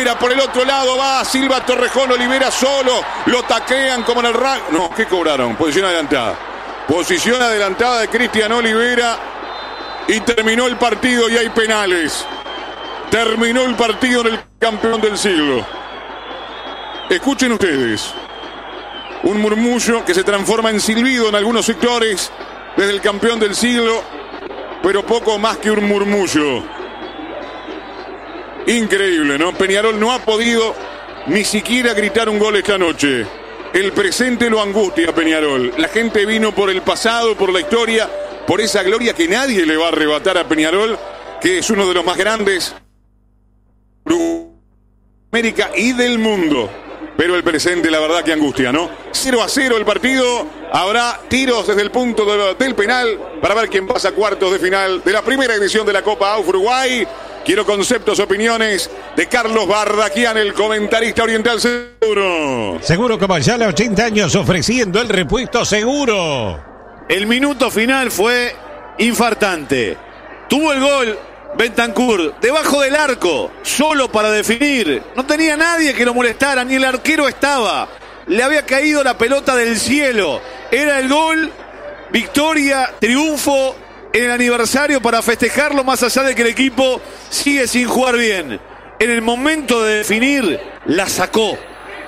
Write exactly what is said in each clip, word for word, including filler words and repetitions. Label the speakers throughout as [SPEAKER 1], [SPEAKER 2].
[SPEAKER 1] Olivera por el otro lado, va Silva, Torrejón, Olivera solo, lo taquean como en el rank. No, ¿qué cobraron? Posición adelantada. Posición adelantada de Cristian Olivera y terminó el partido y hay penales. Terminó el partido en el campeón del siglo. Escuchen ustedes. Un murmullo que se transforma en silbido en algunos sectores desde el campeón del siglo, pero poco más que un murmullo. Increíble, ¿no? Peñarol no ha podido ni siquiera gritar un gol esta noche. El presente lo angustia a Peñarol. La gente vino por el pasado, por la historia, por esa gloria que nadie le va a arrebatar a Peñarol, que es uno de los más grandes de América y del mundo. Pero el presente, la verdad que angustia, ¿no? cero a cero el partido. Habrá tiros desde el punto de, del penal para ver quién pasa a cuartos de final de la primera edición de la Copa A U F Uruguay. Quiero conceptos, opiniones de Carlos Bardaquian, el comentarista oriental seguro.
[SPEAKER 2] Seguro como ya a ochenta años ofreciendo el repuesto seguro.
[SPEAKER 3] El minuto final fue infartante. Tuvo el gol Bentancur debajo del arco, solo para definir. No tenía nadie que lo molestara, ni el arquero estaba. Le había caído la pelota del cielo. Era el gol, victoria, triunfo en el aniversario para festejarlo, más allá de que el equipo sigue sin jugar bien. En el momento de definir, la sacó.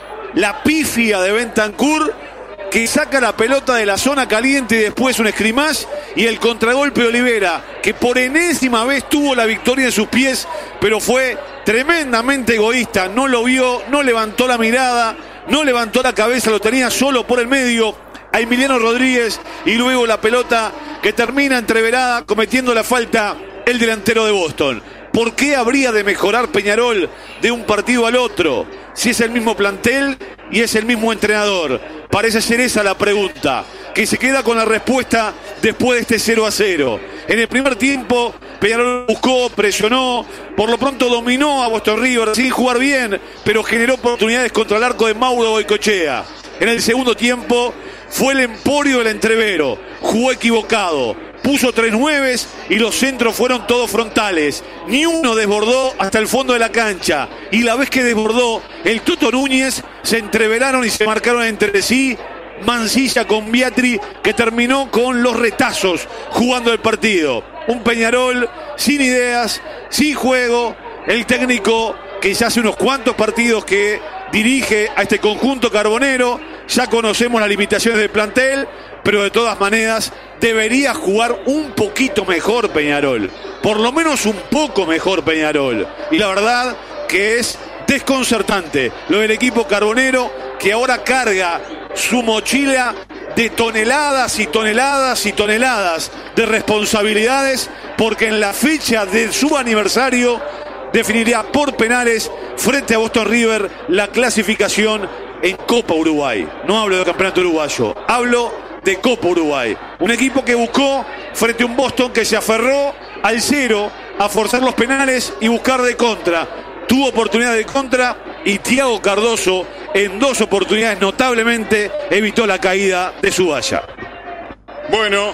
[SPEAKER 3] La pifia de Bentancur, que saca la pelota de la zona caliente y después un scrimmage, y el contragolpe de Olivera, que por enésima vez tuvo la victoria en sus pies, pero fue tremendamente egoísta. No lo vio, no levantó la mirada, no levantó la cabeza, lo tenía solo por el medio a Emiliano Rodríguez, y luego la pelota que termina entreverada, cometiendo la falta el delantero de Boston. ¿Por qué habría de mejorar Peñarol de un partido al otro si es el mismo plantel y es el mismo entrenador? Parece ser esa la pregunta, que se queda con la respuesta después de este cero a cero. En el primer tiempo Peñarol buscó, presionó, por lo pronto dominó a Boston River sin jugar bien, pero generó oportunidades contra el arco de Mauro Goicoechea. En el segundo tiempo fue el emporio del entrevero, jugó equivocado, puso tres nueves y los centros fueron todos frontales. Ni uno desbordó hasta el fondo de la cancha. Y la vez que desbordó, el Toto Núñez, se entreveraron y se marcaron entre sí. Mancilla con Biatri, que terminó con los retazos jugando el partido. Un Peñarol sin ideas, sin juego. El técnico que ya hace unos cuantos partidos que dirige a este conjunto carbonero. Ya conocemos las limitaciones del plantel, pero de todas maneras debería jugar un poquito mejor Peñarol. Por lo menos un poco mejor Peñarol. Y la verdad que es desconcertante lo del equipo carbonero, que ahora carga su mochila de toneladas y toneladas y toneladas de responsabilidades, porque en la fecha de su aniversario definiría por penales frente a Boston River la clasificación en Copa Uruguay. No hablo de campeonato uruguayo, hablo de Copa Uruguay. Un equipo que buscó frente a un Boston que se aferró al cero a forzar los penales y buscar de contra. Tuvo oportunidad de contra y Thiago Cardoso en dos oportunidades notablemente evitó la caída de su valla.
[SPEAKER 1] Bueno,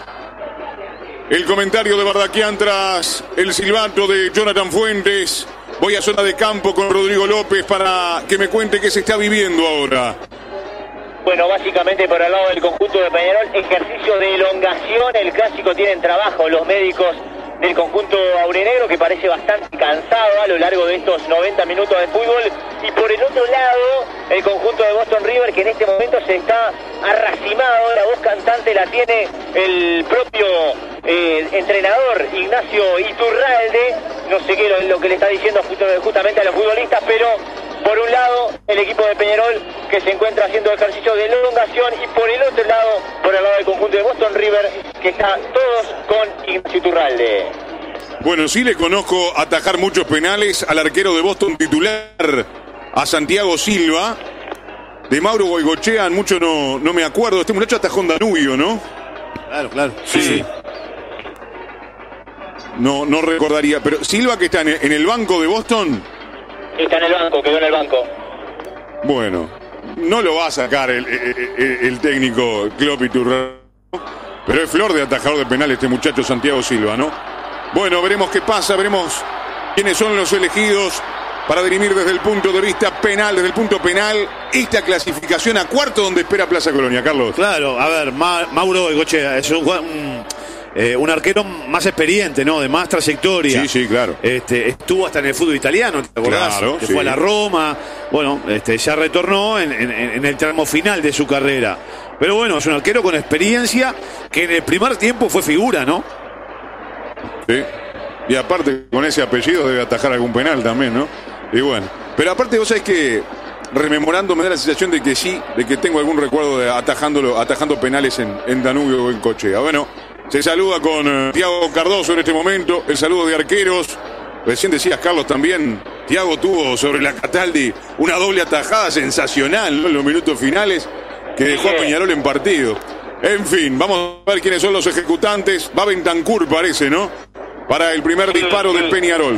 [SPEAKER 1] el comentario de Bardaquian tras el silbato de Jonathan Fuentes. Voy a zona de campo con Rodrigo López para que me cuente qué se está viviendo ahora.
[SPEAKER 4] Bueno, básicamente por el lado del conjunto de Peñarol, ejercicio de elongación. El clásico tienen trabajo los médicos del conjunto aurinegro, que parece bastante cansado a lo largo de estos noventa minutos de fútbol. Y por el otro lado, el conjunto de Boston River, que en este momento se está arracimado. La voz cantante la tiene el propio eh, entrenador Ignacio Iturralde. No sé qué lo, lo que le está diciendo justamente a los futbolistas, pero por un lado el equipo de Peñarol, que se encuentra haciendo ejercicio de elongación, y por el otro lado, por el lado del conjunto de Boston River, que está todos con Ignacio Iturralde.
[SPEAKER 1] Bueno, sí le conozco atajar muchos penales al arquero de Boston titular, a Santiago Silva. De Mauro Goicoechea mucho no, no me acuerdo. Este muchacho atajó en Danubio, ¿no?
[SPEAKER 3] Claro, claro.
[SPEAKER 1] Sí. sí. No, no recordaría. Pero Silva, que está en, en el banco de Boston.
[SPEAKER 4] Está en el banco, quedó en el banco.
[SPEAKER 1] Bueno, no lo va a sacar el, el, el técnico Klopp Iturralde, pero es flor de atajador de penal este muchacho Santiago Silva, ¿no? Bueno, veremos qué pasa, veremos quiénes son los elegidos para dirimir desde el punto de vista penal, desde el punto penal, esta clasificación a cuarto donde espera Plaza Colonia, Carlos.
[SPEAKER 3] Claro, a ver, Ma Mauro Goicoechea es un, un, eh, un arquero más experiente, ¿no? De más trayectoria.
[SPEAKER 1] Sí, sí, claro.
[SPEAKER 3] Este, estuvo hasta en el fútbol italiano, ¿te acordás?
[SPEAKER 1] Claro,
[SPEAKER 3] que
[SPEAKER 1] sí.
[SPEAKER 3] fue a la Roma. Bueno, este, ya retornó en, en, en el tramo final de su carrera. Pero bueno, es un arquero con experiencia que en el primer tiempo fue figura, ¿no?
[SPEAKER 1] Sí. Y aparte, con ese apellido debe atajar algún penal también, ¿no? Y bueno. Pero aparte, vos sabés que, rememorando, me da la sensación de que sí, de que tengo algún recuerdo de atajándolo, atajando penales en, en Danubio o en Goicoechea. Bueno, se saluda con uh, Thiago Cardoso en este momento. El saludo de arqueros. Recién decías, Carlos, también. Thiago tuvo sobre la Cataldi una doble atajada sensacional, ¿no? En los minutos finales que dejó a Peñarol en partido. En fin, vamos a ver quiénes son los ejecutantes. Va Bentancur, parece, ¿no? Para el primer disparo de Peñarol.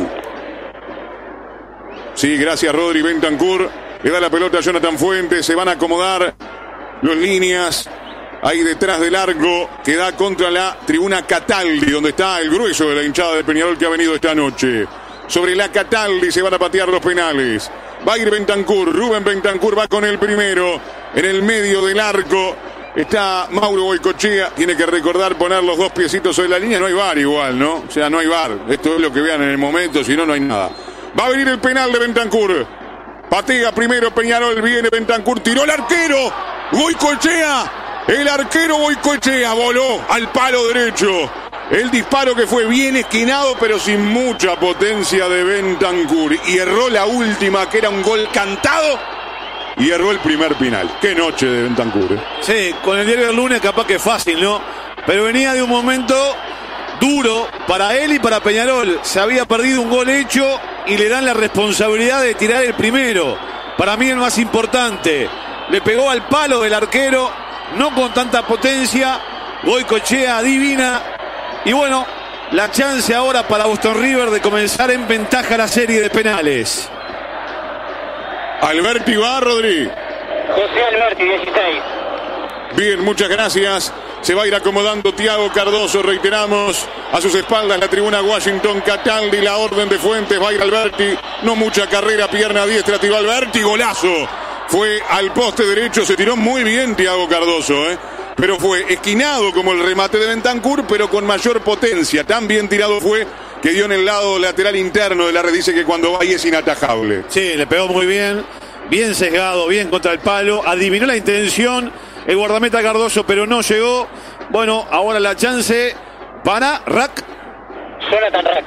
[SPEAKER 1] Sí, gracias, Rodri. Bentancur le da la pelota a Jonathan Fuentes. Se van a acomodar los líneas ahí detrás del arco que da contra la tribuna Cataldi, donde está el grueso de la hinchada de Peñarol que ha venido esta noche. Sobre la Cataldi se van a patear los penales. Va a ir Bentancur. Rubén Bentancur va con el primero. En el medio del arco está Mauro Goicoechea. Tiene que recordar poner los dos piecitos sobre la línea. No hay VAR igual, ¿no? O sea, no hay VAR. Esto es lo que vean en el momento. Si no, no hay nada. Va a venir el penal de Bentancur. Patea primero Peñarol. Viene Bentancur. Tiró el arquero. Goicoechea. El arquero Goicoechea voló al palo derecho. El disparo que fue bien esquinado, pero sin mucha potencia de Bentancur. Y erró la última, que era un gol cantado. Y erró el primer penal. Qué noche de Bentancur, ¿eh?
[SPEAKER 3] Sí, con el diario del lunes capaz que es fácil, ¿no? Pero venía de un momento duro para él y para Peñarol. Se había perdido un gol hecho y le dan la responsabilidad de tirar el primero. Para mí el más importante. Le pegó al palo del arquero, no con tanta potencia. Goicoechea adivina. Y bueno, la chance ahora para Boston River de comenzar en ventaja la serie de penales.
[SPEAKER 1] Alberti va, Rodri.
[SPEAKER 4] José Alberti, dieciséis.
[SPEAKER 1] Bien, muchas gracias. Se va a ir acomodando Thiago Cardoso, reiteramos. A sus espaldas la tribuna Washington Cataldi, la orden de Fuentes. Va a ir Alberti. No mucha carrera, pierna diestra, tiró Alberti. Golazo. Fue al poste derecho, se tiró muy bien Thiago Cardoso, ¿eh? Pero fue esquinado como el remate de Bentancur, pero con mayor potencia. Tan bien tirado fue que dio en el lado lateral interno de la red. Dice que cuando va ahí es inatajable.
[SPEAKER 3] Sí, le pegó muy bien, bien sesgado, bien contra el palo. Adivinó la intención el guardameta Cardoso, pero no llegó. Bueno, ahora la chance para Rack.
[SPEAKER 4] Jonathan Rack.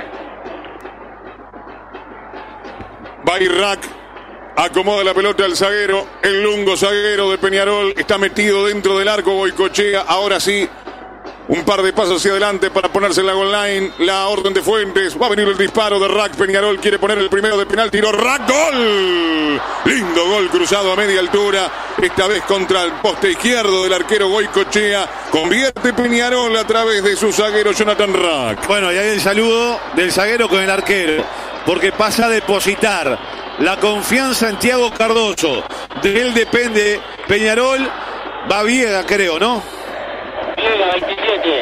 [SPEAKER 1] Va a ir Rack. Acomoda la pelota al zaguero. El lungo zaguero de Peñarol está metido dentro del arco. Goicoechea. Ahora sí. Un par de pasos hacia adelante para ponerse en la goal line. La orden de Fuentes. Va a venir el disparo de Rack. Peñarol quiere poner el primero de penal. Tiró Rack. ¡Gol! Lindo gol cruzado a media altura. Esta vez contra el poste izquierdo del arquero Goicoechea. Convierte Peñarol a través de su zaguero Jonathan Rack.
[SPEAKER 3] Bueno, y ahí el saludo del zaguero con el arquero. Porque pasa a depositar la confianza en Thiago Cardoso. De él depende Peñarol. Va Viega, creo, ¿no?
[SPEAKER 4] Viega, veintisiete.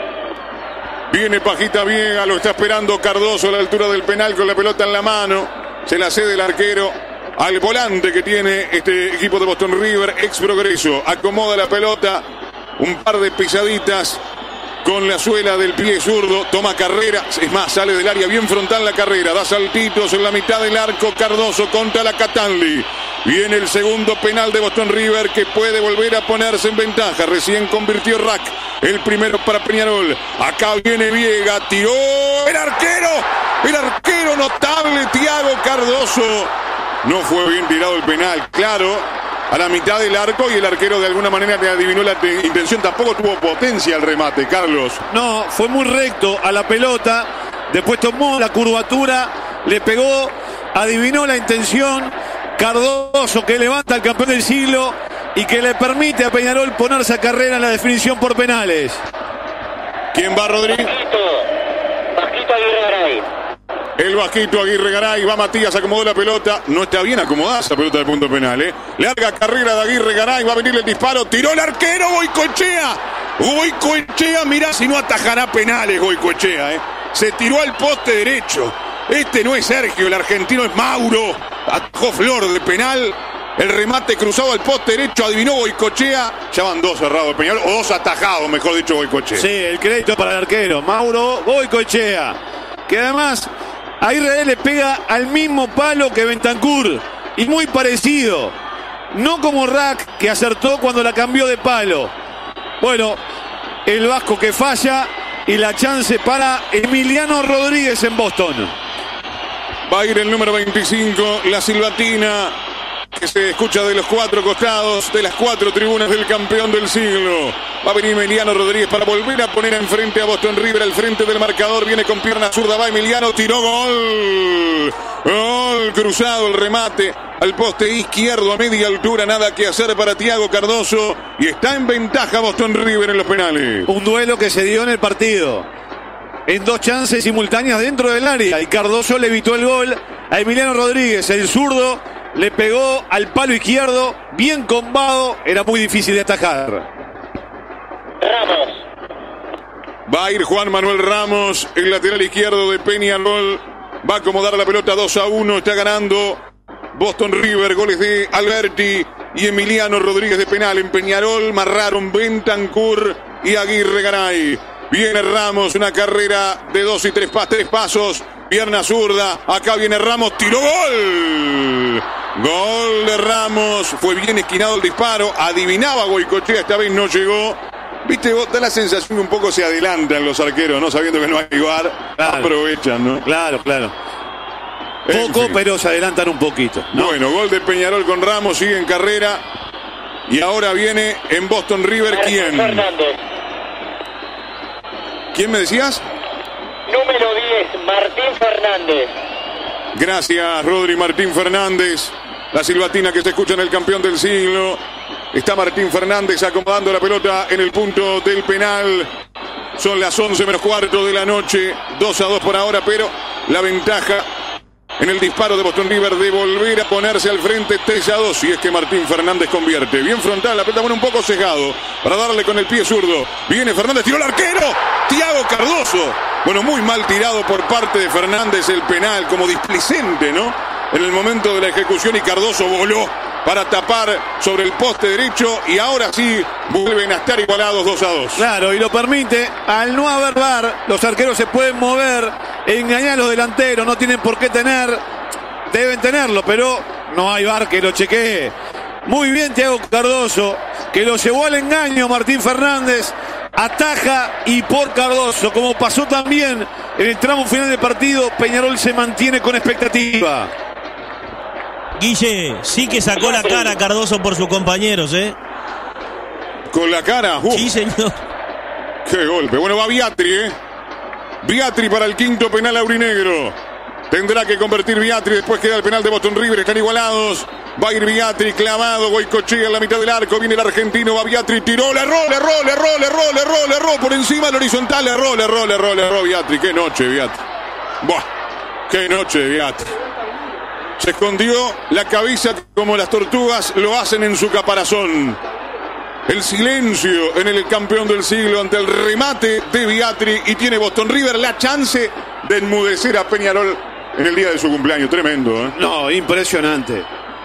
[SPEAKER 1] Viene Pajita Viega, lo está esperando Cardoso a la altura del penal con la pelota en la mano. Se la cede el arquero al volante que tiene este equipo de Boston River, ex Progreso. Acomoda la pelota, un par de pisaditas con la suela del pie zurdo, toma carrera, es más, sale del área bien frontal la carrera, da saltitos en la mitad del arco. Cardoso contra la Cataldi. Viene el segundo penal de Boston River que puede volver a ponerse en ventaja. Recién convirtió Rack, el primero para Peñarol. Acá viene Viega, tiró el arquero, el arquero notable Thiago Cardoso. No fue bien tirado el penal, claro, a la mitad del arco, y el arquero de alguna manera le adivinó la intención. Tampoco tuvo potencia el remate, Carlos.
[SPEAKER 3] No, fue muy recto a la pelota. Después tomó la curvatura, le pegó, adivinó la intención. Cardoso, que levanta al campeón del siglo y que le permite a Peñarol ponerse a carrera en la definición por penales.
[SPEAKER 1] ¿Quién va, Rodríguez?
[SPEAKER 4] Vasquito. Vasquito Aguirre Garay.
[SPEAKER 1] El Vasquito Aguirre Garay. Va Matías, acomodó la pelota. No está bien acomodada esa pelota de punto penal, ¿eh? Larga carrera de Aguirre Garay. Va a venir el disparo. Tiró el arquero Goicoechea. Goicoechea, mirá si no atajará penales Goicoechea, ¿eh? Se tiró al poste derecho. Este no es Sergio, el argentino es Mauro. Atajó Flor de penal. El remate cruzado al poste derecho, adivinó Goicoechea. Ya van dos cerrados de Peñarol, o dos atajados, mejor dicho, Goicoechea.
[SPEAKER 3] Sí, el crédito para el arquero, Mauro Goicoechea. Que además, a Israel le pega al mismo palo que Bentancur. Y muy parecido. No como Rack, que acertó cuando la cambió de palo. Bueno, el vasco que falla y la chance para Emiliano Rodríguez en Boston.
[SPEAKER 1] Va a ir el número veinticinco, la silbatina, que se escucha de los cuatro costados, de las cuatro tribunas del campeón del siglo. Va a venir Emiliano Rodríguez para volver a poner enfrente a Boston River, al frente del marcador. Viene con pierna zurda, va Emiliano, tiró gol. Gol cruzado, el remate al poste izquierdo a media altura. Nada que hacer para Thiago Cardoso. Y está en ventaja Boston River en los penales.
[SPEAKER 3] Un duelo que se dio en el partido. En dos chances simultáneas dentro del área. Y Cardoso le evitó el gol a Emiliano Rodríguez. El zurdo le pegó al palo izquierdo, bien combado, era muy difícil de atajar.
[SPEAKER 4] Ramos.
[SPEAKER 1] Va a ir Juan Manuel Ramos, el lateral izquierdo de Peñarol. Va a acomodar la pelota dos a uno, está ganando Boston River, goles de Alberti y Emiliano Rodríguez de penal. En Peñarol marraron Bentancur y Aguirre Garay. Viene Ramos, una carrera de dos y tres, pas, tres pasos. Pierna zurda, acá viene Ramos, tiró gol. Gol de Ramos, fue bien esquinado el disparo, adivinaba Goicoechea, esta vez no llegó. Viste, vos da la sensación que un poco se adelantan los arqueros, ¿no? Sabiendo que no hay lugar, claro. Aprovechan, ¿no?
[SPEAKER 3] Claro, claro. Poco, en fin. Pero se adelantan un poquito, ¿no?
[SPEAKER 1] Bueno, gol de Peñarol con Ramos, sigue en carrera. Y ahora viene en Boston River, ¿quién?
[SPEAKER 4] Fernández.
[SPEAKER 1] ¿Quién me decías?
[SPEAKER 4] Número diez, Martín Fernández.
[SPEAKER 1] Gracias, Rodri. Martín Fernández. La silbatina que se escucha en el campeón del siglo. Está Martín Fernández acomodando la pelota en el punto del penal. Son las once menos cuarto de la noche. dos a dos por ahora, pero la ventaja en el disparo de Boston River de volver a ponerse al frente tres a dos. Si es que Martín Fernández convierte. Bien frontal, la pelota, bueno, un poco cegado para darle con el pie zurdo. Viene Fernández, tiró el arquero. Thiago Cardoso. Bueno, muy mal tirado por parte de Fernández el penal, como displicente, ¿no? En el momento de la ejecución, y Cardoso voló para tapar sobre el poste derecho, y ahora sí vuelven a estar igualados dos a dos.
[SPEAKER 3] Claro, y lo permite. Al no haber V A R, los arqueros se pueden mover, engañar a los delanteros, no tienen por qué tener, deben tenerlo, pero no hay V A R que lo chequee. Muy bien Thiago Cardoso, que lo llevó al engaño Martín Fernández. Ataja y por Cardoso, como pasó también en el tramo final del partido, Peñarol se mantiene con expectativa.
[SPEAKER 5] Guille, sí que sacó la cara Cardoso por sus compañeros, ¿eh?
[SPEAKER 1] Con la cara. Uf.
[SPEAKER 5] Sí, señor.
[SPEAKER 1] Qué golpe. Bueno, va Biatri, ¿eh? Biatri para el quinto penal aurinegro. Tendrá que convertir Biatri, después queda el penal de Boston River, están igualados. Va a ir Biatri, clavado, Goicoechea en la mitad del arco, viene el argentino, va Biatri, tiró, le erró, le erró, le erró, le erró, le erró, le erró, por encima del horizontal, le erró, le erró, le erró, le erró, Biatri, qué noche, Biatri. Buah, qué noche, Biatri. Se escondió la cabeza como las tortugas lo hacen en su caparazón. El silencio en el campeón del siglo ante el remate de Biatri, y tiene Boston River la chance de enmudecer a Peñarol en el día de su cumpleaños. Tremendo, ¿eh?
[SPEAKER 3] No, impresionante.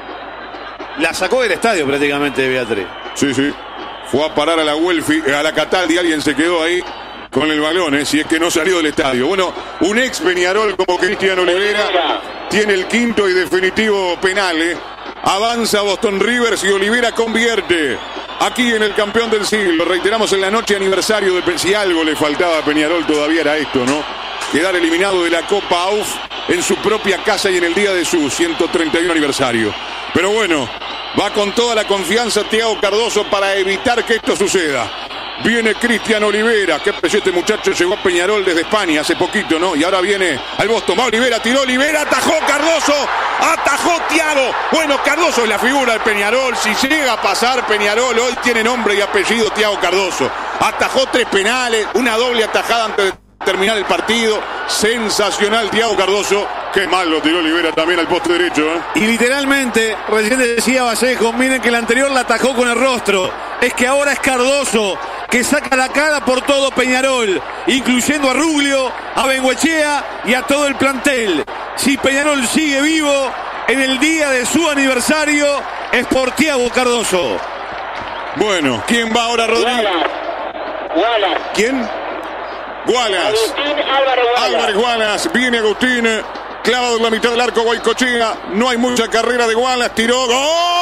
[SPEAKER 3] La sacó del estadio prácticamente Biatri.
[SPEAKER 1] Sí, sí. Fue a parar a la Welfi, a la Cataldi, alguien se quedó ahí con el balón, ¿eh? Si es que no salió del estadio. Bueno, un ex Peñarol como Cristian Olivera tiene el quinto y definitivo penal, ¿eh? Avanza Boston River si Olivera convierte. Aquí en el campeón del siglo, reiteramos, en la noche aniversario de Peñarol. Si algo le faltaba a Peñarol todavía era esto, ¿no? Quedar eliminado de la Copa A U F en su propia casa y en el día de su ciento treinta y uno aniversario. Pero bueno, va con toda la confianza Thiago Cardoso para evitar que esto suceda. Viene Cristian Olivera, qué precio este muchacho, llegó a Peñarol desde España hace poquito, ¿no? Y ahora viene al Boston, va Olivera, tiró Olivera, atajó Cardoso, atajó Thiago. Bueno, Cardoso es la figura del Peñarol, si llega a pasar Peñarol, hoy tiene nombre y apellido Thiago Cardoso. Atajó tres penales, una doble atajada antes de terminar el partido, sensacional Thiago Cardoso. Qué mal lo tiró Olivera también al poste derecho, ¿eh?
[SPEAKER 3] Y literalmente, recién decía Vallejo, miren que el anterior la atajó con el rostro. Es que ahora es Cardoso que saca la cara por todo Peñarol, incluyendo a Ruglio, a Bengoechea y a todo el plantel. Si Peñarol sigue vivo en el día de su aniversario, es por Thiago Cardoso.
[SPEAKER 1] Bueno, ¿quién va ahora, Rodrigo?
[SPEAKER 4] Wallace.
[SPEAKER 1] ¿Quién? Wallace.
[SPEAKER 4] Agustín Álvarez Wallace.
[SPEAKER 1] Álvarez Wallace, viene Agustín, clavado en la mitad del arco, Goicoechea, no hay mucha carrera de Wallace, tiró, ¡gol!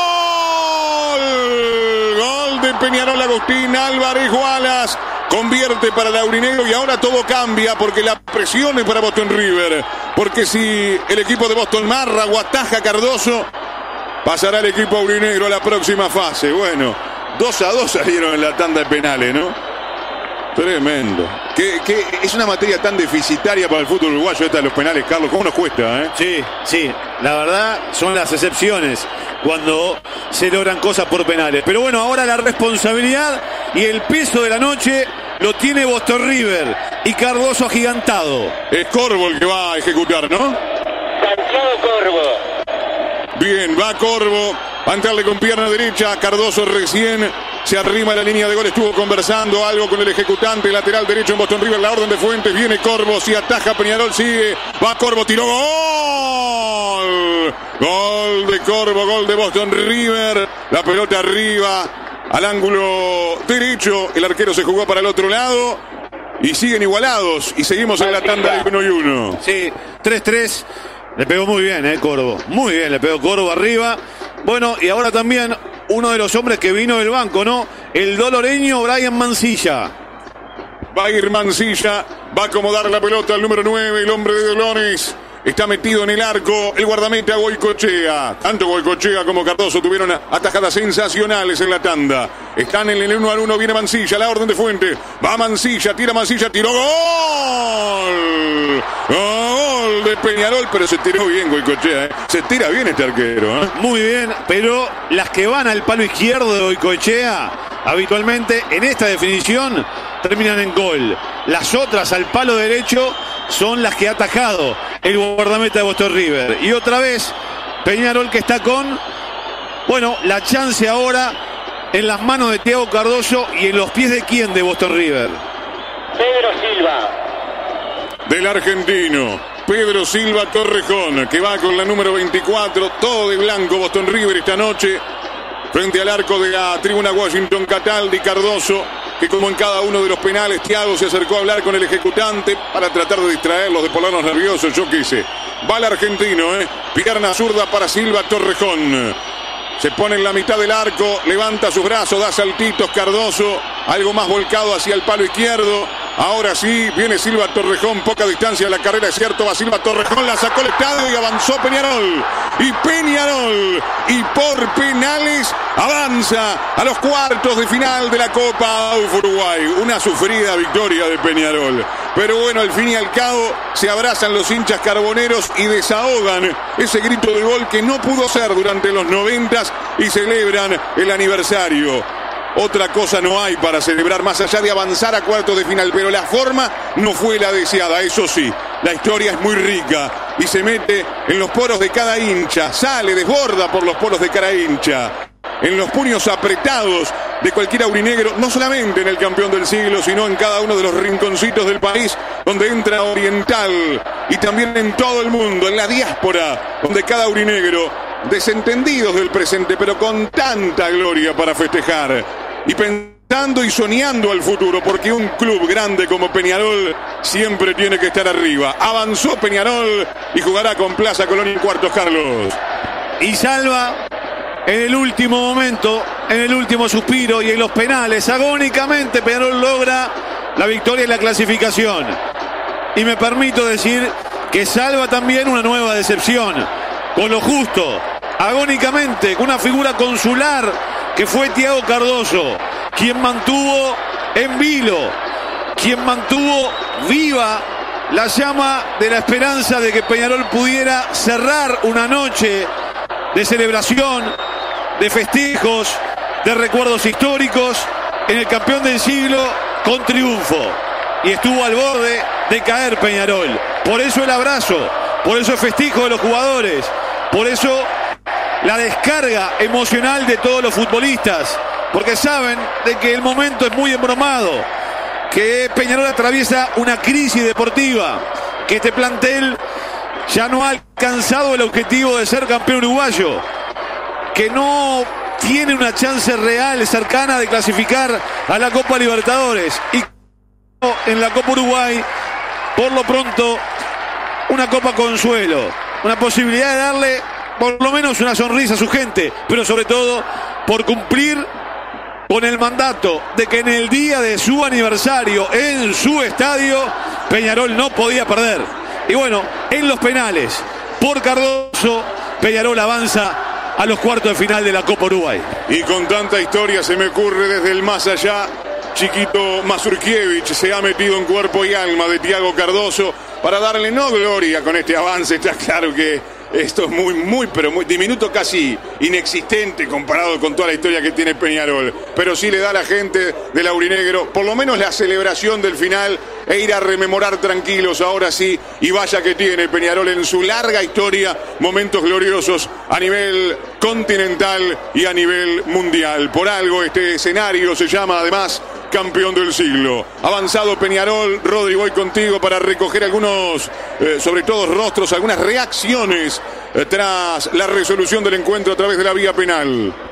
[SPEAKER 1] Gol de Peñarol, Agustín Álvarez Wallace, convierte para el aurinegro y ahora todo cambia porque la presión es para Boston River, porque si el equipo de Boston marra o ataja a Cardoso, pasará el equipo aurinegro a la próxima fase. Bueno, dos a dos salieron en la tanda de penales, ¿no? Tremendo. Que, que es una materia tan deficitaria para el fútbol uruguayo esta de los penales, Carlos. ¿Cómo nos cuesta, eh?
[SPEAKER 3] Sí, sí. La verdad son las excepciones cuando se logran cosas por penales. Pero bueno, ahora la responsabilidad y el peso de la noche lo tiene Boston River y Cardoso agigantado.
[SPEAKER 1] Es Corvo el que va a ejecutar, ¿no?
[SPEAKER 4] Santiago Corvo.
[SPEAKER 1] Bien, va Corvo. Va a entrarle con pierna derecha. Cardoso recién se arrima a la línea de gol. Estuvo conversando algo con el ejecutante lateral derecho en Boston River. La orden de Fuentes. Viene Corvo. Si ataja Peñarol, sigue. Va Corvo. Tiró. ¡Gol! Gol de Corvo. Gol de Boston River. La pelota arriba. Al ángulo derecho. El arquero se jugó para el otro lado. Y siguen igualados. Y seguimos en la tanda de uno y uno.
[SPEAKER 3] Sí, tres tres. Le pegó muy bien, eh, Corvo. Muy bien, le pegó Corvo arriba. Bueno, y ahora también uno de los hombres que vino del banco, ¿no? El doloreño Brian Mancilla.
[SPEAKER 1] Va a ir Mancilla, va a acomodar la pelota al número nueve, el hombre de Dolores. Está metido en el arco el guardameta Goicoechea. Tanto Goicoechea como Cardoso tuvieron atajadas sensacionales en la tanda. Están en el uno al uno, viene Mancilla, la orden de Fuente. Va Mancilla, tira Mancilla, tiró, ¡gol! Gol de Peñarol, pero se tiró bien Goicoechea, ¿eh? Se tira bien este arquero, ¿eh?
[SPEAKER 3] Muy bien, pero las que van al palo izquierdo de Goicoechea, habitualmente en esta definición terminan en gol. Las otras al palo derecho son las que ha atajado el guardameta de Boston River. Y otra vez Peñarol que está con, bueno, la chance ahora en las manos de Thiago Cardoso y en los pies de quién de Boston River.
[SPEAKER 4] Pedro Silva.
[SPEAKER 1] Del argentino Pedro Silva Torrejón, que va con la número veinticuatro, todo de blanco Boston River esta noche, frente al arco de la tribuna Washington. Cataldi, Cardoso, que como en cada uno de los penales, Thiago se acercó a hablar con el ejecutante para tratar de distraerlos, de ponerlos nerviosos, yo qué sé. Va el argentino, ¿eh? Pierna zurda para Silva Torrejón. Se pone en la mitad del arco, levanta sus brazos, da saltitos Cardoso, algo más volcado hacia el palo izquierdo. Ahora sí, viene Silva Torrejón, poca distancia de la carrera, es cierto, va Silva Torrejón, la sacó el estadio y avanzó Peñarol. Y Peñarol, y por penales, avanza a los cuartos de final de la Copa A U F Uruguay. Una sufrida victoria de Peñarol. Pero bueno, al fin y al cabo, se abrazan los hinchas carboneros y desahogan ese grito de gol que no pudo ser durante los noventas y celebran el aniversario. Otra cosa no hay para celebrar más allá de avanzar a cuartos de final, pero la forma no fue la deseada, eso sí. La historia es muy rica y se mete en los poros de cada hincha, sale, desborda por los poros de cada hincha, en los puños apretados de cualquier aurinegro, no solamente en el campeón del siglo, sino en cada uno de los rinconcitos del país donde entra Oriental, y también en todo el mundo, en la diáspora, donde cada aurinegro, desentendidos del presente, pero con tanta gloria para festejar, y pensando y soñando al futuro, porque un club grande como Peñarol siempre tiene que estar arriba. Avanzó Peñarol y jugará con Plaza Colonia en cuartos, Carlos.
[SPEAKER 3] Y salva en el último momento, en el último suspiro y en los penales, agónicamente Peñarol logra la victoria y la clasificación. Y me permito decir que salva también una nueva decepción, con lo justo, agónicamente, con una figura consular que fue Thiago Cardoso, quien mantuvo en vilo, quien mantuvo viva la llama de la esperanza de que Peñarol pudiera cerrar una noche de celebración, de festejos, de recuerdos históricos en el campeón del siglo con triunfo. Y estuvo al borde de caer Peñarol. Por eso el abrazo, por eso el festejo de los jugadores, por eso la descarga emocional de todos los futbolistas porque saben de que el momento es muy embromado, que Peñarol atraviesa una crisis deportiva, que este plantel ya no ha alcanzado el objetivo de ser campeón uruguayo, que no tiene una chance real, cercana, de clasificar a la Copa Libertadores, y en la Copa Uruguay, por lo pronto, una Copa Consuelo, una posibilidad de darle por lo menos una sonrisa a su gente, pero sobre todo por cumplir con el mandato de que en el día de su aniversario, en su estadio, Peñarol no podía perder. Y bueno, en los penales, por Cardoso, Peñarol avanza a los cuartos de final de la Copa Uruguay.
[SPEAKER 1] Y con tanta historia se me ocurre desde el más allá, Chiquito Mazurkiewicz se ha metido en cuerpo y alma de Thiago Cardoso para darle no gloria con este avance. Está claro que esto es muy, muy, pero muy diminuto, casi inexistente comparado con toda la historia que tiene Peñarol. Pero sí le da a la gente del aurinegro por lo menos la celebración del final e ir a rememorar tranquilos, ahora sí. Y vaya que tiene Peñarol en su larga historia momentos gloriosos a nivel continental y a nivel mundial. Por algo este escenario se llama además campeón del siglo. Avanzado Peñarol, Rodri, voy contigo para recoger algunos, eh, sobre todo rostros, algunas reacciones eh, tras la resolución del encuentro a través de la vía penal.